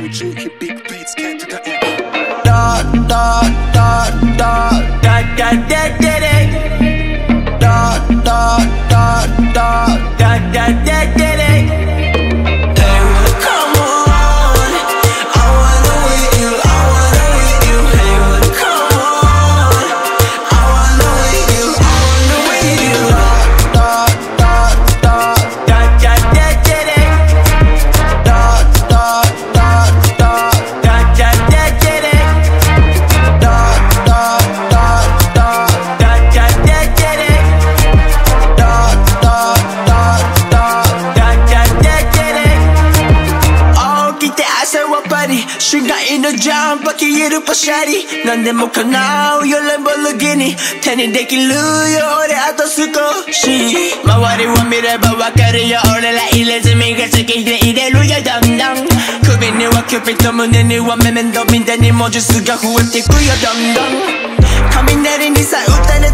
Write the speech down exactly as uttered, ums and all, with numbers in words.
Hazuki big beats can't do the end. Da da da da da da da da da da da da da da da da. Jump 飽きるパシャリ何でも叶うよランボルギニ手にできるよ俺あと少し周りを見ればわかるよ俺ら入れ墨が好きで入れるよどんどん首にはキューピッド胸にはメメントみたいに文字数が増えてくよどんどん雷にさ打たれ